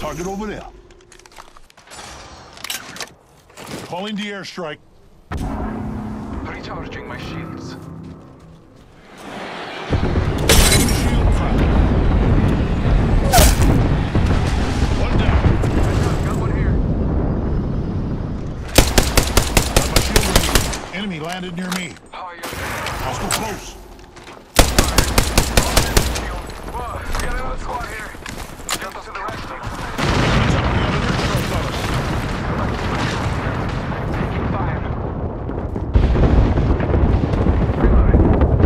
Target over there. Calling the airstrike. Recharging my shields. Shield crack. One down. Got one here. Got my shield removed. Enemy landed near me. How are you? Hostile close. Whoa, we got another squad here. Jump to the right. Taking fire. Reloading.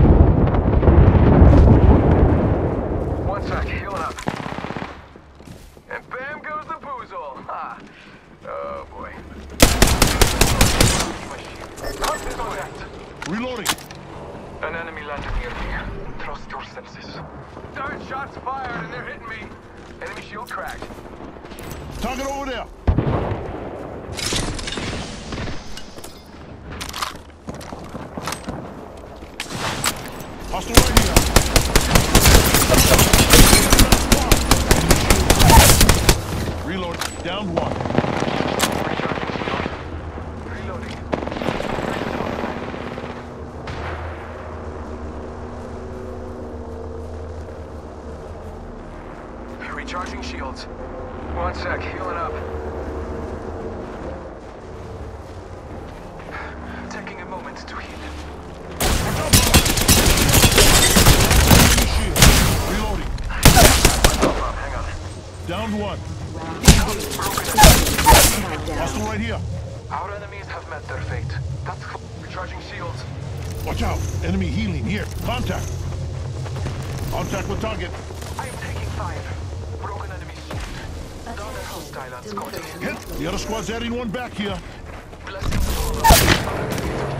One sec, healing up. And bam goes the boozle. Ha. Oh boy. Contact. Reloading. An enemy landed near me. Trust your senses. Third shots fired and they're hitting me. Enemy shield cracked. Target over there. Hostile right here. Reload. Down one. Recharging shield. Reloading. Recharging shields. One sec, healing up. Taking a moment to heal. Reloading. Hang on. Down one. Hostile right here. Our enemies have met their fate. That's recharging shields. Watch out. Enemy healing here. Contact. Contact with target. I am taking fire. Broken enemy shield. Another hostile on scouting. Hit. The other squad's adding one back here. Blessings all around.